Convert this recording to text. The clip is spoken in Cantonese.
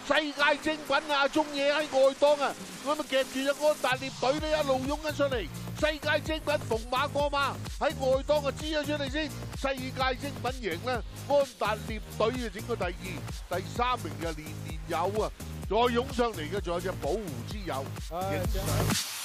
世界精品啊，中野喺外檔啊，咁啊夾住隻安達獵隊咧一路湧緊上嚟。世界精品逢馬過馬喺外檔啊支咗出嚟先，世界精品贏咧，安達獵隊啊整個第二，第三名就年年有啊，再湧上嚟嘅仲有隻保護之友。